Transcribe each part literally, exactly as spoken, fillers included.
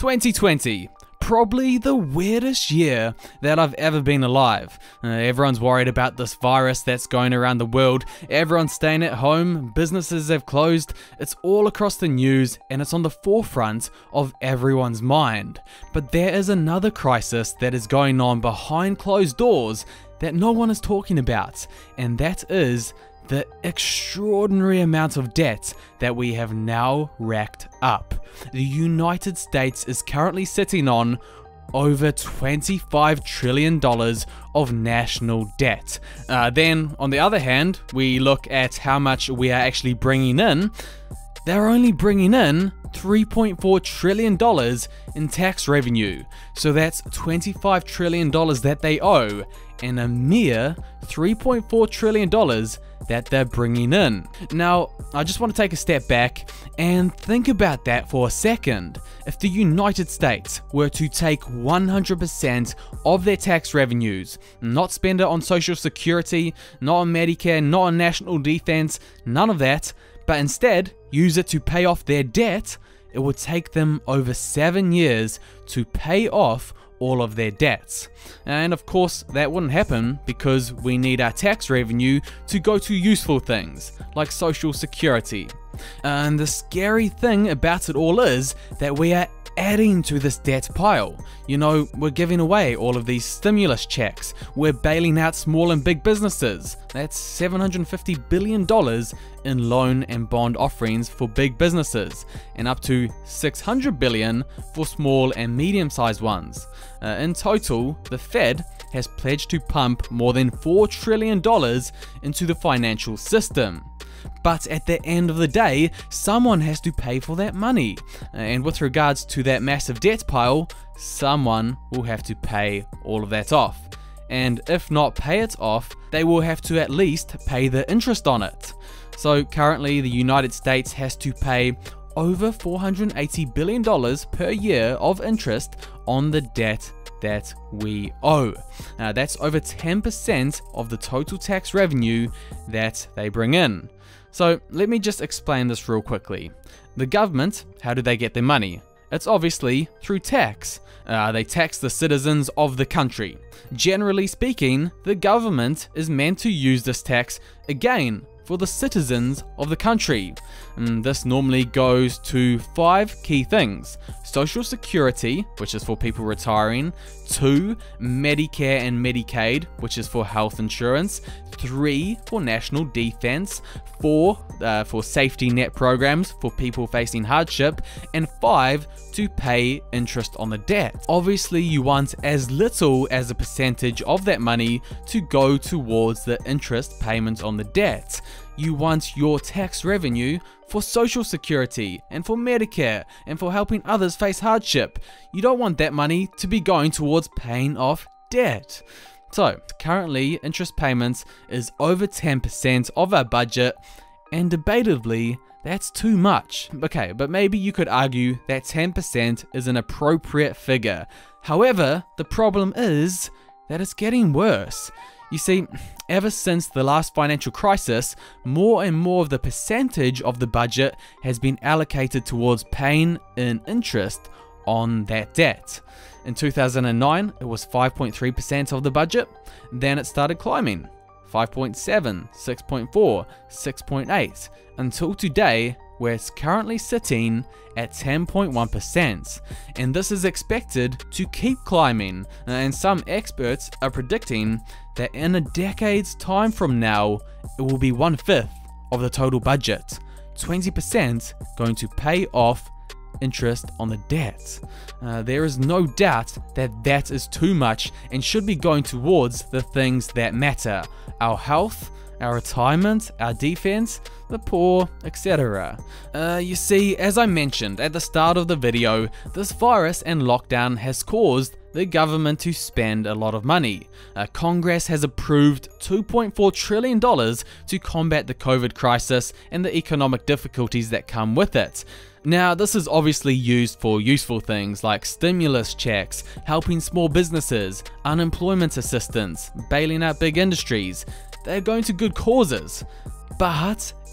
twenty twenty. Probably the weirdest year that I've ever been alive. Uh, everyone's worried about this virus that's going around the world. Everyone's staying at home, businesses have closed, it's all across the news and it's on the forefront of everyone's mind. But there is another crisis that is going on behind closed doors that no one is talking about, and that is the extraordinary amount of debt that we have now racked up. The United States is currently sitting on over twenty-five trillion dollars of national debt. Uh, then, on the other hand, we look at how much we are actually bringing in. They're only bringing in three point four trillion dollars in tax revenue. So that's twenty-five trillion dollars that they owe, and a mere three point four trillion dollars that they're bringing in. Now, I just want to take a step back and think about that for a second. If the United States were to take one hundred percent of their tax revenues, not spend it on Social Security, not on Medicare, not on national defense, none of that, but instead use it to pay off their debt, it would take them over seven years to pay off all of their debts. And of course that wouldn't happen because we need our tax revenue to go to useful things like Social Security. And the scary thing about it all is that we are adding to this debt pile. You know, we're giving away all of these stimulus checks, we're bailing out small and big businesses. That's seven hundred fifty billion dollars in loan and bond offerings for big businesses, and up to six hundred billion dollars for small and medium-sized ones. Uh, in total, the Fed has pledged to pump more than four trillion dollars into the financial system. But at the end of the day, someone has to pay for that money. And with regards to that massive debt pile, someone will have to pay all of that off. And if not pay it off, they will have to at least pay the interest on it. So currently the United States has to pay over four hundred eighty billion dollars per year of interest on the debt that we owe. Now that's over ten percent of the total tax revenue that they bring in. So let me just explain this real quickly. The government, how do they get their money? It's obviously through tax. Uh, they tax the citizens of the country. Generally speaking, the government is meant to use this tax again for the citizens of the country. And this normally goes to five key things: Social Security, which is for people retiring; two, Medicare and Medicaid, which is for health insurance; three, for national defense; four, uh, for safety net programs for people facing hardship; and five, to pay interest on the debt. Obviously, you want as little as a percentage of that money to go towards the interest payment on the debt. You want your tax revenue for Social Security and for Medicare and for helping others face hardship. You don't want that money to be going towards paying off debt. So currently interest payments is over ten percent of our budget, and debatably that's too much. Okay, but maybe you could argue that ten percent is an appropriate figure. However, the problem is that it's getting worse. You see, ever since the last financial crisis, more and more of the percentage of the budget has been allocated towards paying in interest on that debt. In two thousand nine, it was five point three percent of the budget, then it started climbing. five point seven, six point four, six point eight, until today, where it's currently sitting at ten point one percent, and this is expected to keep climbing, and some experts are predicting that in a decade's time from now, it will be one-fifth of the total budget, twenty percent going to pay off interest on the debt. Uh, there is no doubt that that is too much and should be going towards the things that matter: our health, our retirement, our defense, the poor, et cetera. Uh, you see, as I mentioned at the start of the video, this virus and lockdown has caused the government to spend a lot of money. Uh, Congress has approved two point four trillion dollars to combat the COVID crisis and the economic difficulties that come with it. Now, this is obviously used for useful things like stimulus checks, helping small businesses, unemployment assistance, bailing out big industries. They're going to good causes. But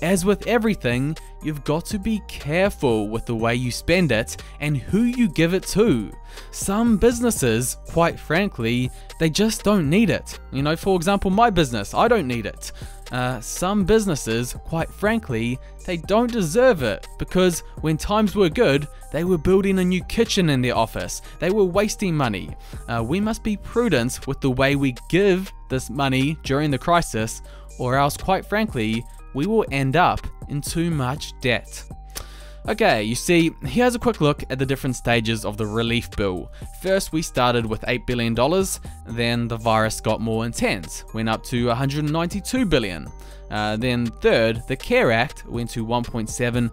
as with everything, you've got to be careful with the way you spend it and who you give it to. Some businesses, quite frankly, they just don't need it. You know, for example, my business, I don't need it. Uh, some businesses, quite frankly, they don't deserve it because when times were good, they were building a new kitchen in their office. They were wasting money. Uh, we must be prudent with the way we give this money during the crisis, or else, quite frankly, we will end up in too much debt. Okay, you see, here's a quick look at the different stages of the relief bill. First, we started with eight billion dollars, then the virus got more intense, went up to one hundred ninety-two billion dollars. Uh, then third, the CARE Act went to one point seven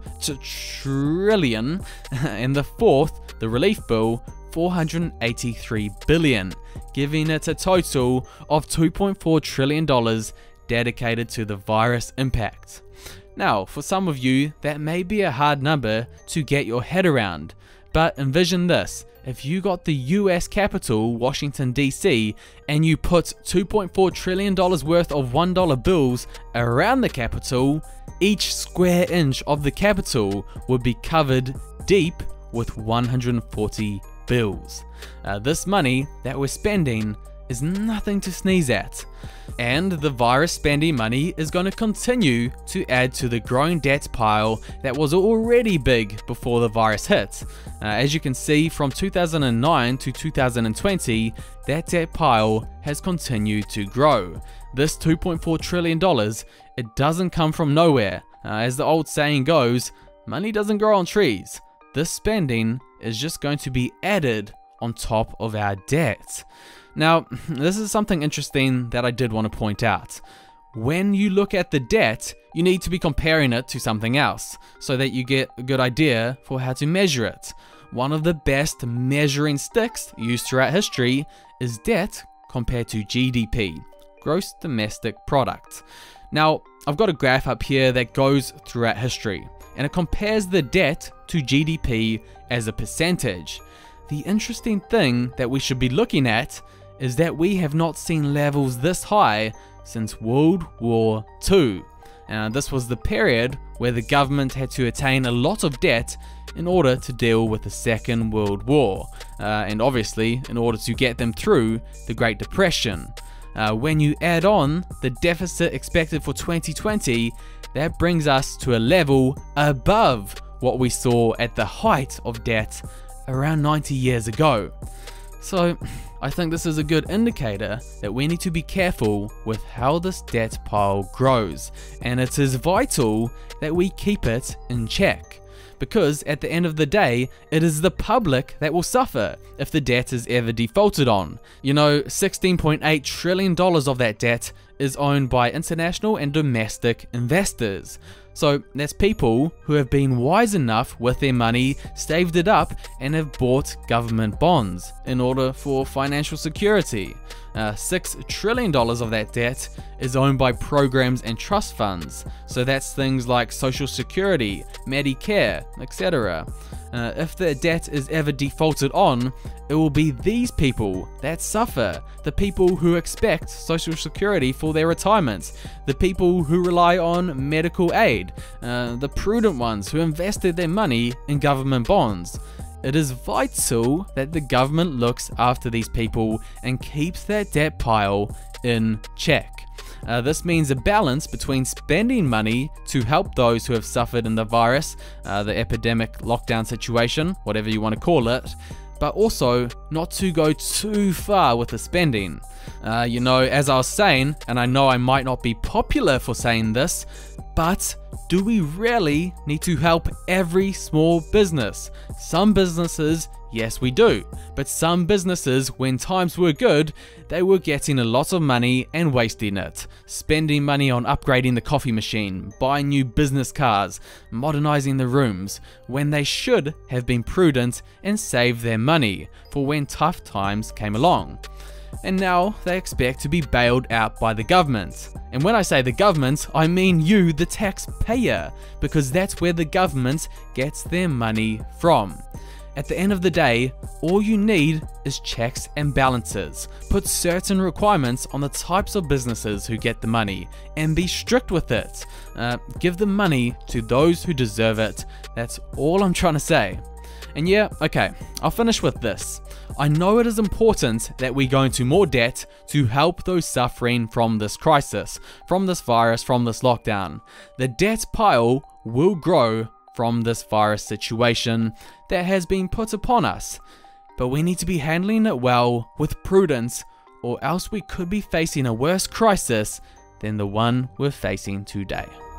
trillion, and the fourth, the relief bill, four hundred eighty-three billion dollars, giving it a total of two point four trillion dollars dedicated to the virus impact. Now, for some of you, that may be a hard number to get your head around, but envision this. If you got the U S capital, Washington D C, and you put two point four trillion dollars worth of one dollar bills around the capital, each square inch of the capital would be covered deep with one hundred forty bills. Uh, this money that we're spending is nothing to sneeze at. And the virus spending money is going to continue to add to the growing debt pile that was already big before the virus hit. Uh, as you can see, from two thousand nine to two thousand twenty, that debt pile has continued to grow. This two point four trillion dollars, it doesn't come from nowhere. Uh, as the old saying goes, money doesn't grow on trees. This spending is just going to be added on top of our debt. Now, this is something interesting that I did want to point out. When you look at the debt, you need to be comparing it to something else so that you get a good idea for how to measure it. One of the best measuring sticks used throughout history is debt compared to G D P, gross domestic product. Now, I've got a graph up here that goes throughout history, and it compares the debt to G D P as a percentage. The interesting thing that we should be looking at is that we have not seen levels this high since World War Two. Uh, this was the period where the government had to attain a lot of debt in order to deal with the Second World War, uh, and obviously in order to get them through the Great Depression. Uh, when you add on the deficit expected for twenty twenty, that brings us to a level above what we saw at the height of debt around ninety years ago. So I think this is a good indicator that we need to be careful with how this debt pile grows, and it is vital that we keep it in check, because at the end of the day, it is the public that will suffer if the debt is ever defaulted on. You know, sixteen point eight trillion dollars of that debt is owned by international and domestic investors. So that's people who have been wise enough with their money, saved it up, and have bought government bonds in order for financial security. Uh, six trillion dollars of that debt is owned by programs and trust funds, so that's things like Social Security, Medicare, et cetera. Uh, if the debt is ever defaulted on, it will be these people that suffer, the people who expect Social Security for their retirement, the people who rely on medical aid, uh, the prudent ones who invested their money in government bonds. It is vital that the government looks after these people and keeps that debt pile in check. Uh, this means a balance between spending money to help those who have suffered in the virus, uh, the epidemic lockdown situation, whatever you want to call it, but also not to go too far with the spending. Uh, you know, as I was saying, and I know I might not be popular for saying this, but do we really need to help every small business? Some businesses, yes we do, but some businesses, when times were good, they were getting a lot of money and wasting it, spending money on upgrading the coffee machine, buying new business cars, modernizing the rooms, when they should have been prudent and saved their money for when tough times came along. And now they expect to be bailed out by the government. And when I say the government, I mean you, the taxpayer, because that's where the government gets their money from. At the end of the day, all you need is checks and balances. Put certain requirements on the types of businesses who get the money, and be strict with it. Uh, give the money to those who deserve it. That's all I'm trying to say. And yeah, okay, I'll finish with this. I know it is important that we go into more debt to help those suffering from this crisis, from this virus, from this lockdown. The debt pile will grow from this virus situation that has been put upon us, but we need to be handling it well with prudence, or else we could be facing a worse crisis than the one we're facing today.